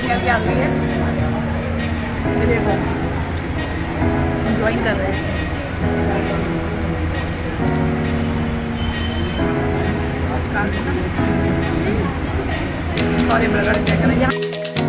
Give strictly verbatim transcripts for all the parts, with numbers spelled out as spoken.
निकल के आ गई है, देखो एंजॉइंग कर रहे हैं। सॉरी ब्रदर, चेक करें यहाँ।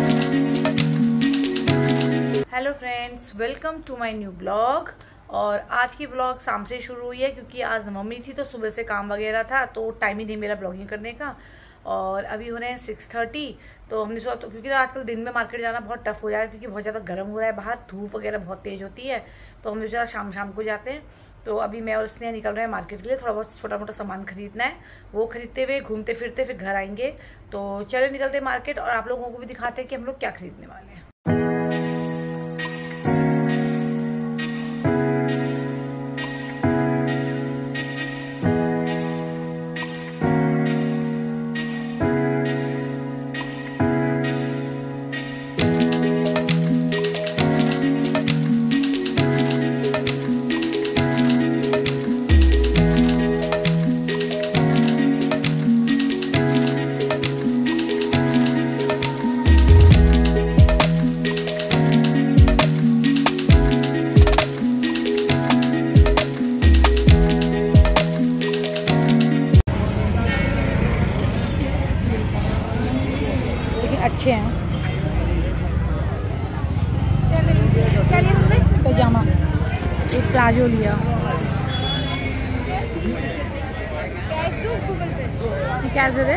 Hello friends, welcome to my new blog. और आज की ब्लॉग शाम से शुरू हुई है क्योंकि आज नवमी थी तो सुबह से काम वगैरह था तो टाइम ही नहीं मेरा ब्लॉगिंग करने का। और अभी हो रहे हैं सिक्स थर्टी, तो हमने सोचा तो क्योंकि आजकल दिन में मार्केट जाना बहुत टफ हो जाए क्योंकि बहुत ज़्यादा गर्म हो रहा है बाहर, धूप वगैरह बहुत तेज़ होती है, तो हमने सोचा शाम शाम को जाते हैं। तो अभी मैं और स्नेहा निकल रहे हैं मार्केट के लिए, थोड़ा बहुत छोटा मोटा सामान खरीदना है, वो खरीदते हुए घूमते फिरते फिर घर आएंगे। तो चले निकलते हैं मार्केट और आप लोगों को भी दिखाते हैं कि हम लोग क्या खरीदने वाले हैं। अच्छे हैं। क्या लिया तुमने? पैजामा, एक प्लाजो लिया। कैश दो गूगल पे? कैश दे दे।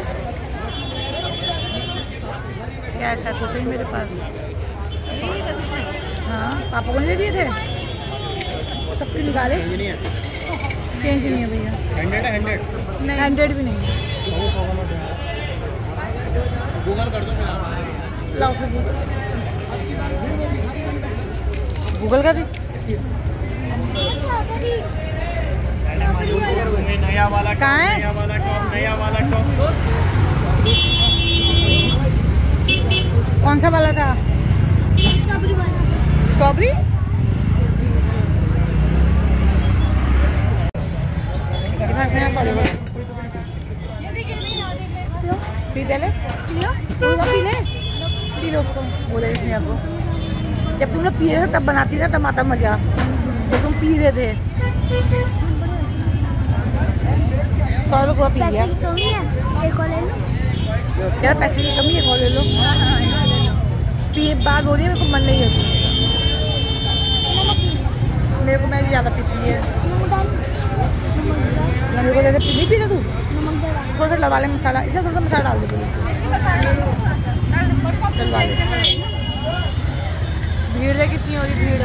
कैश है तो सही मेरे पास। हाँ, पापा को नहीं दिए थे? सबके निकाले। चेंज नहीं है भैया। हंड्रेड है? हंड्रेड नहीं, हंड्रेड भी नहीं है। गूगल कर दो फिर आप। लाओ फिर गूगल। गूगल का भी नया वाला कहाँ है? नया वाला टॉप, नया वाला टॉप। कौन सा वाला था? स्ट्रॉबेरी। पी पहले पी ले पी लो उसको, बोले इसने आपको जब तुम लोग पी रहे थे तब बनाती था, तब आता मजा जब तुम पी रहे थे। सौ रुपये पी लिया। क्या पैसे की कमी है? कॉल ले लो। पी बात हो रही है, मेरे को मन नहीं है, मेरे को मैं ज़्यादा पीती है। मेरे को ज़्यादा नहीं पीता तू? थोड़ा सा लगा ले मसाला, इसमें थोड़ा सा मसाला डाल दे। डलवा ले। भीड़ है कितनी हो रही? भीड़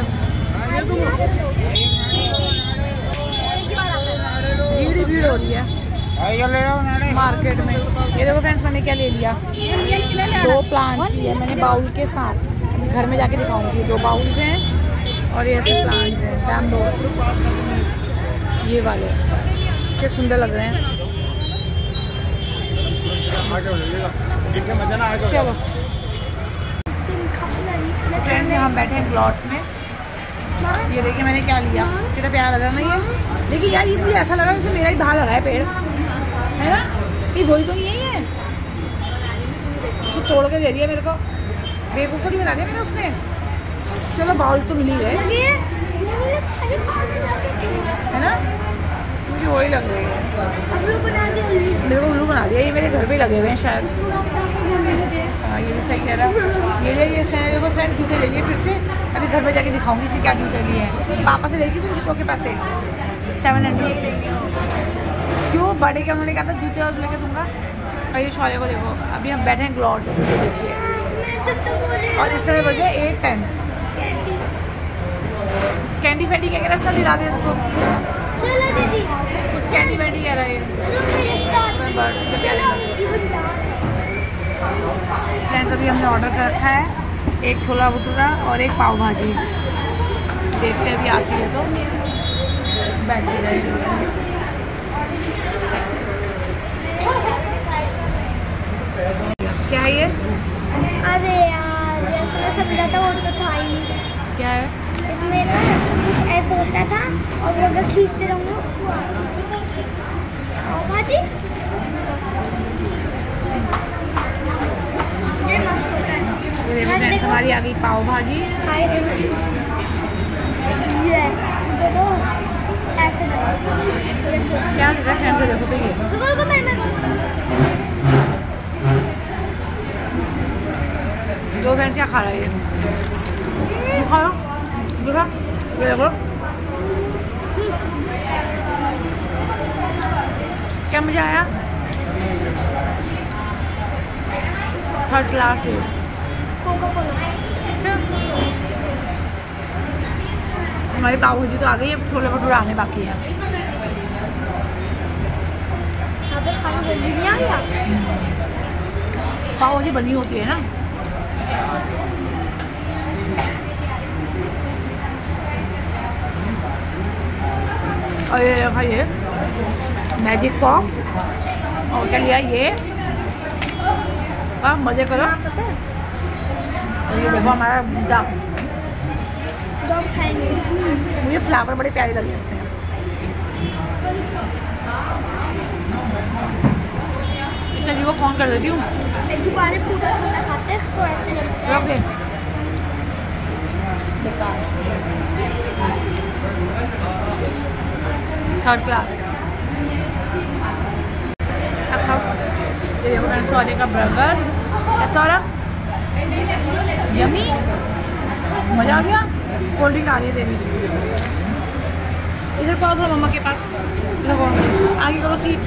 भीड़ ही भीड़ हो रही है मार्केट में। ये देखो फ्रेंड्स, मैंने क्या ले लिया, दो प्लांट्स लिए मैंने बाउल के साथ। घर में जाके दिखाऊंगी। दो बाउल्स हैं और ये ऐसे प्लांट्स हैं बैम्बू, ये वाले कितने सुंदर लग रहे हैं। चलो फ्रेंड्स, हम बैठे हैं ग्लॉट में। ये देखिए मैंने क्या लिया, कितना प्यारा लग रहा है ना ये। देखिए यार, ये मुझे ऐसा लगा जैसे मेरा ही बाहर लगा है पेड़, है ना? ये गोली तो यही है, तो तोड़ के दे दिया मेरे को। बेवकूफ़ तो नहीं बना दिया मैंने उसने। चलो बाउल तो मिल ही गए, है ना? मुझे वही लग रही है। मेरे को उल्लू बना दिया। ये मेरे घर पे लगे हुए हैं शायद। हाँ, ये भी सही कह रहा है। ये ले लिए देखो फ्रेंड, जूते ले लिए फिर से। अभी घर पे जाके दिखाऊंगी इसे क्या जूते लिए हैं। पापा से लेगी तुम जूतों के पैसे सेवन हंड्रेड। क्यों? बर्थडे के उन्होंने कहा था जूते और लेके दूंगा। और ये शौर्य को देखो, अभी हम बैठे हैं ग्लॉट्स में, देखिए। और इस समय बजे एट टेन। कैंडी फैंडी क्या कह रहा है? सब दिला दे इसको। कुछ कैंडी वैंडी कह रहा है। फ्रेंड्स, अभी हमने ऑर्डर कर रखा है एक छोला भटूरा और एक पाव भाजी। देखते हैं अभी आती है तो बैठी रहेगी। क्या है ये? अरे यार, जैसे समझा था वो तो था ही नहीं। क्या है? इसमें ना ऐसा होता था और वो अगर खींचते रहूँगा भाजी ये मस्त होता है। फ्रेंड्स हमारी आ गई पाव भाजी। यस तो ऐसे क्या लिखा है फ्रेंड्स, देखो तो ये रुको रुको मेरे दो फ्रेंड्स क्या खा रहा है ये, खा लो देखा ये देखो क्या मजा आया। थर्ड क्लास है। हमारी पाव भाजी तो आ गई है, छोले भटूरे आने बाकी है। पाव भाजी बनी होती है ना। और ये देखा ये मैजिक पाव और क्या लिया ये, आप मजे करो। ये देखो हमारा बुद्धा, मुझे फ्लावर बड़े प्यारे लगे हैं। इस जी को फोन कर देती हूँ। Okay third class. ये देखो मैंने सोने का बर्गर कैसा हो रहा, यमी, मजा आ गया। कोल्ड ड्रिंक आ रही है तेरी, इधर पाओ थोड़ा मम्मा के पास, आगे करो सीट।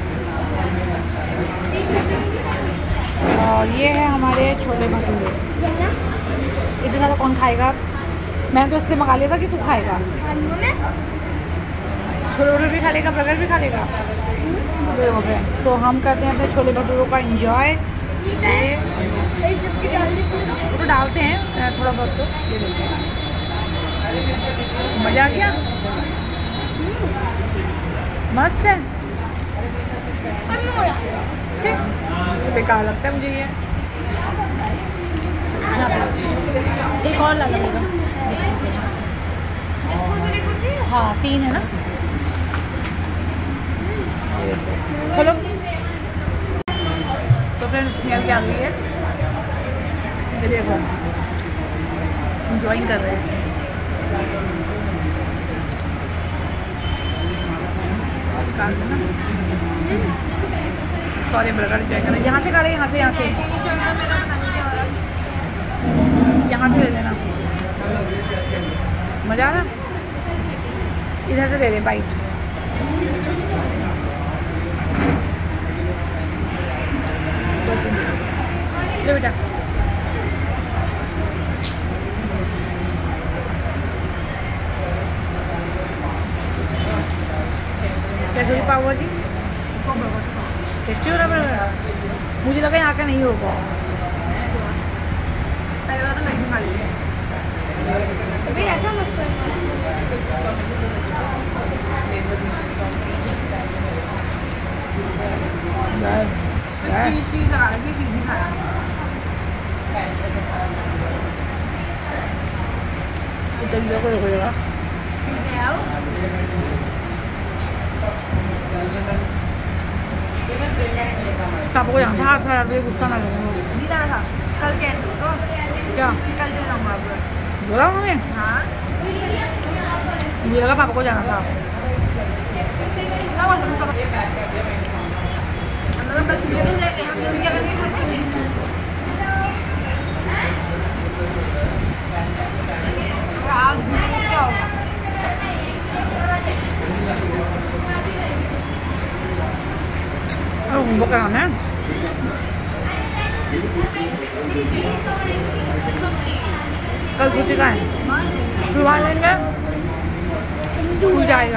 और ये है हमारे छोले भटूरे। इतना ज़्यादा कौन खाएगा, मैंने तो इससे मंगा लिया था कि तू खाएगा। छोले भटूरे भी खा लेगा, बर्गर भी खा लेगा। देखो फ्रेंड्स, तो हम करते हैं अपने छोले भटूरों का इंजॉय। तो डालते हैं थोड़ा बहुत, तो ये देखते हैं मजा आ गया, मस्त है। बेकार लगता है मुझे ये, एक और ला लगेगा। हाँ तीन है ना, खोलो। तो फ्रेंड्स स्नेल क्या आ गई है, देखो इंजॉइंग कर रहे हैं। सॉरी बर्गर इंजॉय कर रहे हैं। यहाँ से खा रहे हैं, यहाँ से यहाँ से यहाँ से ले लेना, मजा आ रहा। इधर से ले ले बाइट। लो बेटा, कैसे पाव भाजी टेस्टी हो रहा है। मुझे लगा यहाँ का नहीं होगा, पहले बार तो मैं भी खा ली। चीज़ चीज़ लगा रखी, चीज़ नहीं खाया। इधर को देखो जरा, चीज़ें आओ। पापा को यहाँ था खड़ा, गुस्सा ना करो। नहीं जाना था कल, क्या तो क्या कल चले जाऊँगा बोला उन्होंने। हाँ मुझे लगा पापा को जाना था। आज क्या होगा, वो कराना है कल छुट्टी का है, सुबह लेंगे स्कूल जाएगा।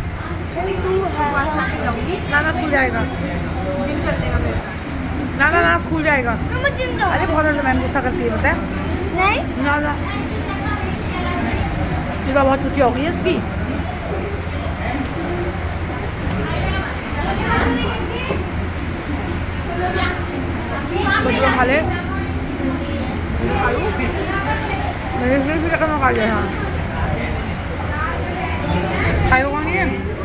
ना ना स्कूल जाएगा, जिम चल देगा मेरे साथ। ना ना ना स्कूल जाएगा। अरे बहुत ज़्यादा मैम गुस्सा करती है, पता है। नहीं ना ना, इस बार बहुत छुट्टी हो गई है इसकी। बच्चों खा ले, मेरे से भी रकम खा लिया। हाँ खाए होगा नहीं है,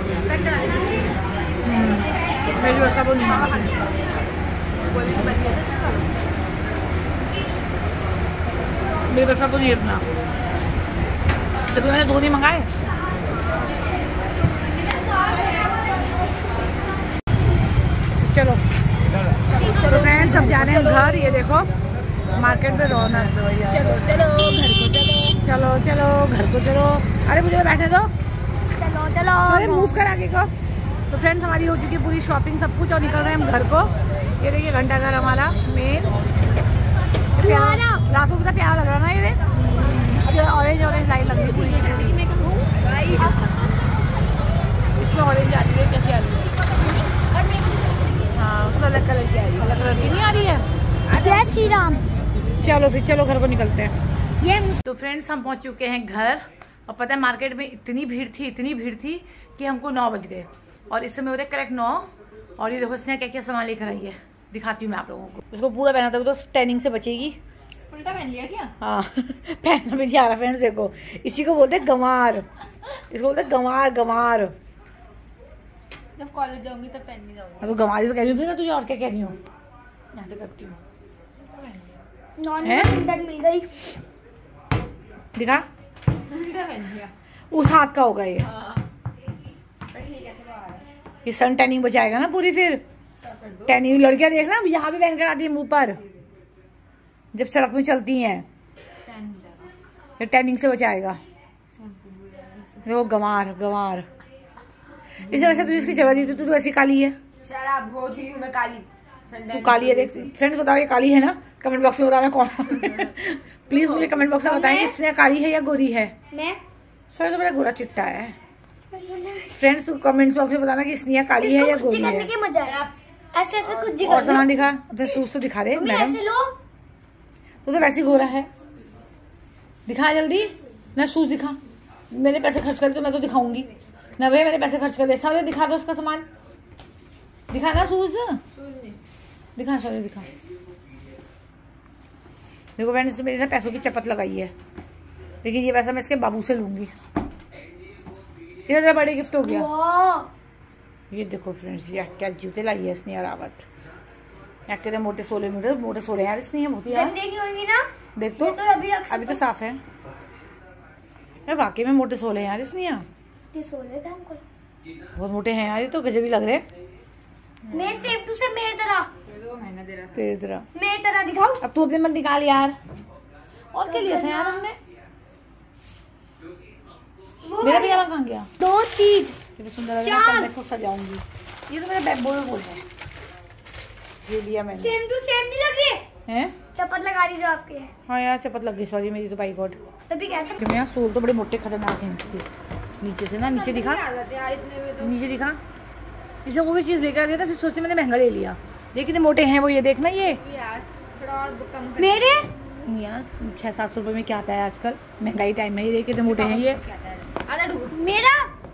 मेरी बस का वो नहीं है। मेरे बस का तो नहीं इतना, तो तूने दो नहीं मंगाए। चलो चलो फ्रेंड्स, सब जा रहे हैं घर। ये देखो मार्केट में रौनक। चलो चलो घर को चलो, चलो चलो घर को चलो। अरे मुझे बैठने दो, चलो चलो। अरे मूव कर आगे को। तो फ्रेंड्स हमारी हो चुकी है पूरी शॉपिंग, सब कुछ, और निकल रहे हैं हम घर को। ये देखिए घंटा घर हमारा मेन। रात को कितना प्यारा लग रहा ना ये देख। अब ऑरेंज ऑरेंज लाइट लग रही पूरी पूरी। इसमें ऑरेंज आ रही है, कैसी आ रही है? हाँ उसमें अलग कलर की आ रही है। अलग कलर की नहीं आ रही है। जय श्री राम। चलो फिर चलो घर को निकलते हैं। ये तो फ्रेंड्स हम पहुंच चुके हैं घर, और पता है मार्केट में इतनी भीड़ थी इतनी भीड़ थी कि हमको नौ बज गए, और इस समय हो रहे करेक्ट नौ। और ये देखो इसने क्या क्या सामान लेकर आई है, दिखाती हूँ मैं आप लोगों को। उसको पूरा पहना था, वो तो टैनिंग से बचेगी। उल्टा पहन लिया क्या? हाँ पहनना भी नहीं आ रहा फ्रेंड्स। देखो इसी को बोलते हैं गंवार, इसको बोलते हैं गंवार गंवार। जब कॉलेज जाऊंगी तब पहनने जाऊंगी। तो गंवारी तो कह रही हूँ ना तुझे, और क्या कह रही हूँ? यहाँ से करती हूँ। मिल गई। दिखा, उल्टा पहन लिया। उस हाथ का होगा ये। ये सन टैनिंग बचाएगा ना पूरी। फिर टैनिंग लड़कियां देखना यहाँ भी पहन कर आती है मुंह पर, जब सड़क में चलती हैं। ये टैनिंग से बचाएगा। वो गंवार गंवार। इसे वैसे तुझे इसकी जगह दी थी, तू तो ऐसी काली है। शराब बहुत ही हूँ मैं काली। तू काली है। देख फ्रेंड्स बताओ ये काली है ना, कमेंट बॉक्स में बताना कौन। प्लीज मुझे कमेंट बॉक्स में बताएं किसने काली है या गोरी है। मैं सॉरी तो मेरा गोरा चिट्टा है। फ्रेंड्स कमेंट्स बॉक्स में बताना कि स्नेहा काली है या गोरी है। के मजा है। ऐसे ऐसे कुछ और सामान दिखा, अपने शूज तो दिखा रहे मैडम। ऐसे लो। तू तो वैसे गोरा है। दिखा जल्दी ना, शूज दिखा। मैंने पैसे खर्च कर तो मैं तो दिखाऊंगी ना भैया, मैंने पैसे खर्च कर दिए। सारे दिखा दो उसका सामान, दिखा ना शूज दिखा, सारे दिखा। देखो मैंने इसमें मेरे ना पैसों की चपत लगाई है, लेकिन ये पैसा मैं इसके बाबू से लूंगी। ये जरा बड़े गिफ्ट हो गया। ये देखो फ्रेंड्स, ये क्या जूते लाई है स्नेहा रावत। या कहते मोटे सोले मोटे मोटे सोले यार स्नेहा बहुत यार। नहीं होंगी ना। देख तो, तो अभी अभी तो साफ है। वाकई में मोटे सोले यार स्नेहा। सोले बहुत मोटे हैं यार, ये तो गजब ही लग रहे। मैं सेम टू सेम मेरी तरह तेरी तरह मेरी तरह दिखाऊं। अब तू अपने मन निकाल यार। और क्या लिया था यार हमने? मेरा भी कहाँ गया? दो चीज ये सुंदर लग रहा है, मैं इसको सजाऊंगी। ये तो मेरा बैक बोल बोल है। ये लिया मैंने। सेम टू सेम नहीं लग रही है? चपत लगा रही जो आपके। हाँ यार चपत लग गई, सॉरी मेरी तो बाई गॉड। तभी क्या था? मेरे सोल तो बड़े मोटे खतरनाक हैं इसके। नीचे से ना, नीचे दिखा, नीचे दिखा। इसे वो भी चीज लेकर दिया था, फिर सोचते मैंने महंगा ले लिया। देख कितने मोटे हैं वो, ये देखना। ये मेरे यार छह सात सौ रुपए में क्या आता है आजकल, महंगाई टाइम में। ये देख कितने मोटे हैं ये। मेरा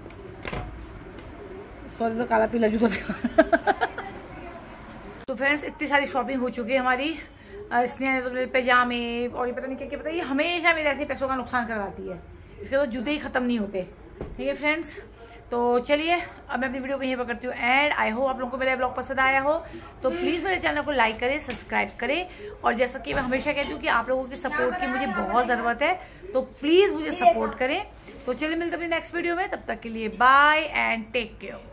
सॉरी तो काला पीला जूता था। तो फ्रेंड्स इतनी सारी शॉपिंग हो चुकी है हमारी। इसने तो मेरे पैजामे और ये पता नहीं क्या क्या, पता ये हमेशा मेरे ऐसे पैसों का नुकसान करवाती है। इसके तो जूते ही खत्म नहीं होते। ठीक है फ्रेंड्स, तो चलिए अब मैं अपनी वीडियो को यहीं पर करती हूँ एंड। आई होप आप लोगों को मेरा ब्लॉग पसंद आया हो, तो प्लीज़ मेरे चैनल को लाइक करें, सब्सक्राइब करें। और जैसा कि मैं हमेशा कहती हूँ कि आप लोगों की सपोर्ट की मुझे बहुत ज़रूरत है, तो प्लीज़ मुझे सपोर्ट करें। तो चलिए मिलते हैं अपनी नेक्स्ट वीडियो में, तब तक के लिए बाय एंड टेक केयर।